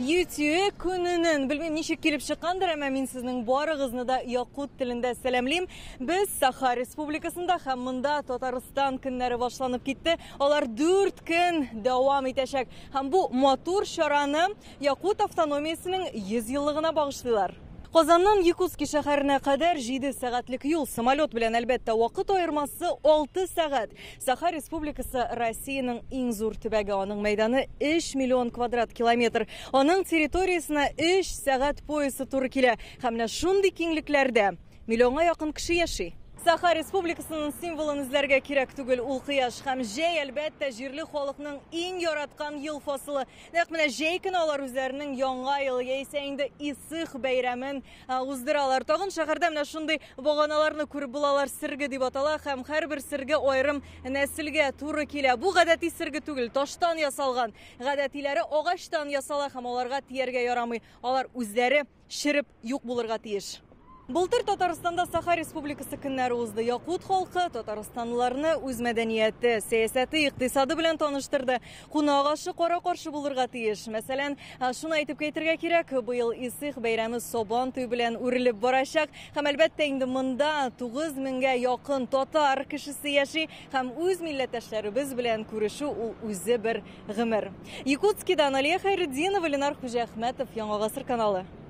YouTube күненең, белмим ничек килеп чыккандыр, әмма мин сезнең барыгызны да якут телендә сәламлим. Без Саха Республикасында һәм монда Татарстан көннәре башланып китте. Алар 4 көн дәвам итәчәк. Һәм бу матур чараны Якут автономиясенең 100 еллыгына багышлыйлар. Казаннан Якутск шәһәренә кадәр 7 сәгатьлек юл, самолет белән әлбәттә вакыт аермасы 6 сәгать. Саха Республикасы Россиянең иң зур төбәге, аның мәйданы 3 миллион квадрат километр. Аның территориясына 3 сәгать поясы туры килә. Һәм менә шундый киңлекләрдә миллионга якын кеше яши. Саха Республикасының символын эзләргә кирәк түгел, ул кояш һәм җәй әлбәттә җирле халыкның иң яраткан ел фасылы. Нәкъ менә җәй көне алар үзләренең яңа ел яисә инде Исых бәйрәмен уздыралар. Тагын шәһәрдә менә шундый баганаларны күреп булалар, сирге дип атала һәм һәрбер сирге аерым нәселгә туры килә. Бу гадәти сирге түгел, таштан ясалган. Гадәтиләре агачтан ясала һәм аларга тияргә ярамый. Алар үзләре ширеп юк булырга тиеш. Былтыр Татарстанда Саха Республикасы көннәре узды. Якут халкы татарстанлыларны үз мәдәнияте, сәясәте, икътисады белән таныштырды. Кунак ашы кара-каршы булырга тиеш. Мәсәлән, шуны әйтеп әйтергә кирәк, быел Исых бәйрәме Сабан туй белән үрелеп барачак. Һәм әлбәттә инде монда 9 меңгә якын татар кешесе яши һәм үз милләттәшләребез белән күрешү ул үзе бер гомер. Якутскидан Алия Хәйретдинова, Ленар Хуҗахмәтов, Яңа гасыр каналы.